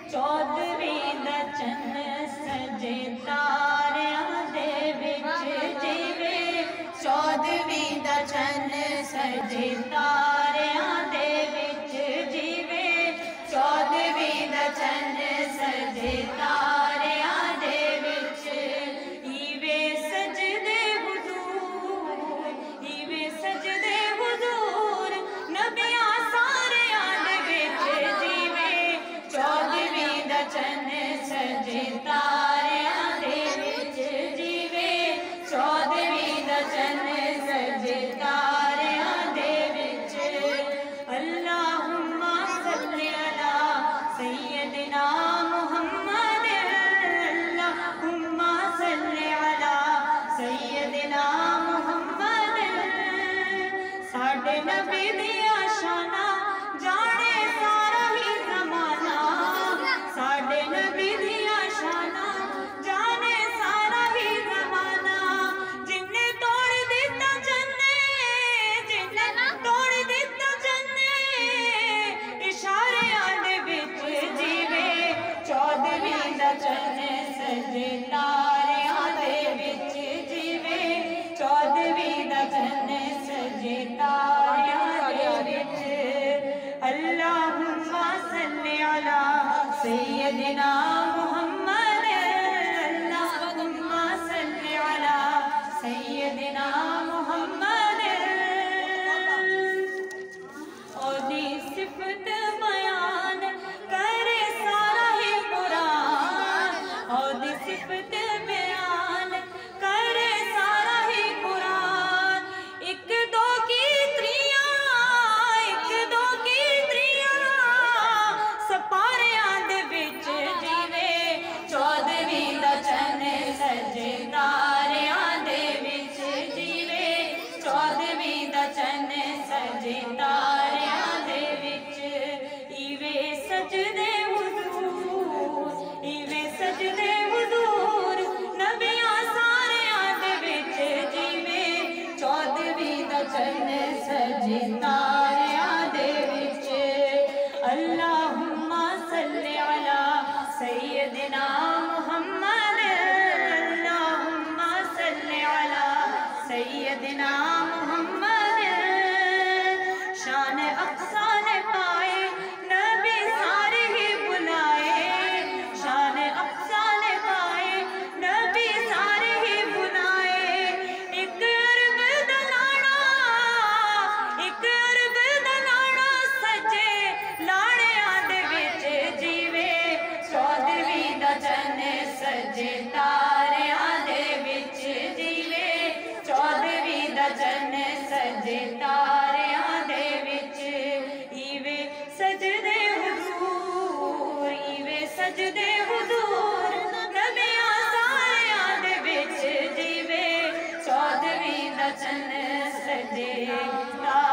चौदहवीं दा चन्न सजे तारियां दे विच जीवे, चौदहवीं दा चन्न सजे तारियां दे विच जीवे, चौदहवीं दा चन्न सजे तारियां दे विच ईवे सजदे हुजूर, ईवे सजदे हुजूर नबियां सारियां दे विच जीवे, चौदहवीं दा चन्न सजे तारियां दे विच जीवे, चौदहवीं दा चन्न सजे तारियां दे विच। अल्लाहुम्मा सल्ली अला सय्यदिना मुहम्मद, अल्लाहुम्मा सल्ली अला सय्यदिना मुहम्मद। साडे नबी दियां शानां जाने सारा ही ज़माना, साडे नबी दियां शानां जाने सारा ही ज़माना। जिन्ने तोड़ दिता जन्ने, जिन्ने तोड़ दिता जन्ने इशारियां दे विच जीवे, चौदहवीं दा चन्न सजे तारियां दे विच जीवे, चौदहवीं दा चन्न सजे तारियां दे विच। अल्लाहुम्मा सल्ली अला सय्यदिना मुहम्मद, अल्लाहुम्मा सल्ली अला सय्यदिना मुहम्मद। ओदी सिफत बयान करे सारा ही कुरान, ओदी सिफत बयान करे सारा ही कुरान। एक दो की त्रियां, एक दो की त्रियां सपारियां दे विच जीवे, चौदहवीं दा चन्न सजे तारियां दे विच जीवे, चौदहवीं दा चन्न सजे तारियां दे विच ईवे सजदे हुजूर, ईवे सजदे हुजूर नबियां सारियां दे विच जीवे, चौदहवीं दा चन्न सजे तारियां दे विच। अल्लाहुम्मा सल्ली अला सय्यदिना मुहम्मद, अल्लाहुम्मा सल्ली अला सय्यदिना मुहम्मद। शान अक़सा ने पाए नबी सारे ही बुलाए, शान अक़सा ने पाए नबी सारे ही बुलाए। एक अरब दा लाड़ा, एक अरब दा लाड़ा सजे लाड़ियां दे विच जीवे, चौदहवीं दा चन्न सजे तारियां दे विच जीवे, चौदहवीं दा चन्न सजे तारियां दे विच ईवे सजदे हुजूर, ईवे सजदे हुजूर नबियां सारियां दे विच जीवे, चौदहवीं दा चन्न सजे